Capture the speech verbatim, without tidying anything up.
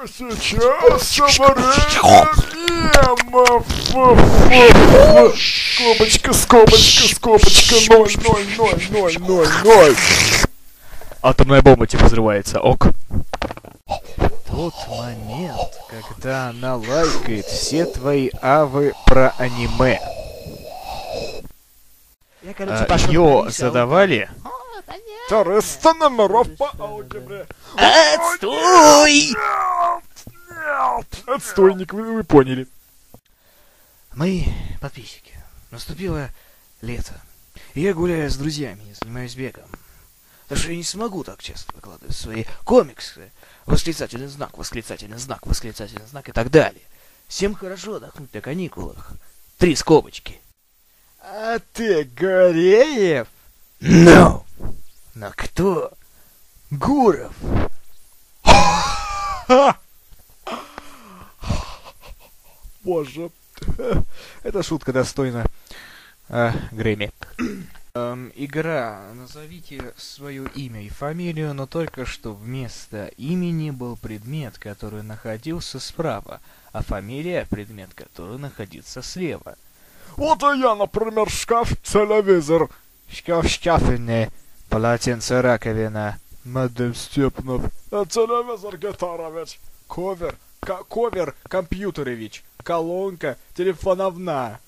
Сейчас время мемов. Скобочка, скобочка, скобочка, ноль, ноль, ноль, ноль, ноль, ноль. Атомная бомба типа взрывается, ок. Тот момент, когда она лайкает все твои авы про аниме. А, Йо, задавали? триста номеров по алгебре. Отстой! Нет, отстойник, вы, вы поняли. Мои подписчики, наступило лето. Я гуляю с друзьями, я занимаюсь бегом. Так что я не смогу так часто выкладывать свои комиксы. Восклицательный знак, восклицательный знак, восклицательный знак и так далее. Всем хорошо отдохнуть на каникулах. Три скобочки. А ты Гореев? No! Но кто? Гуров! Боже. Эта шутка достойна э, Грэмми. Эм, игра. Назовите свое имя и фамилию, но только что вместо имени был предмет, который находился справа, а фамилия — предмет, который находится слева. Вот и я, например, шкаф-телевизор. Шкаф-шкафенный, полотенце-раковина. Мадам Степнов. А телевизор Гитарович. Ковер. Ковер Компьютерович. Колонка телефоновна.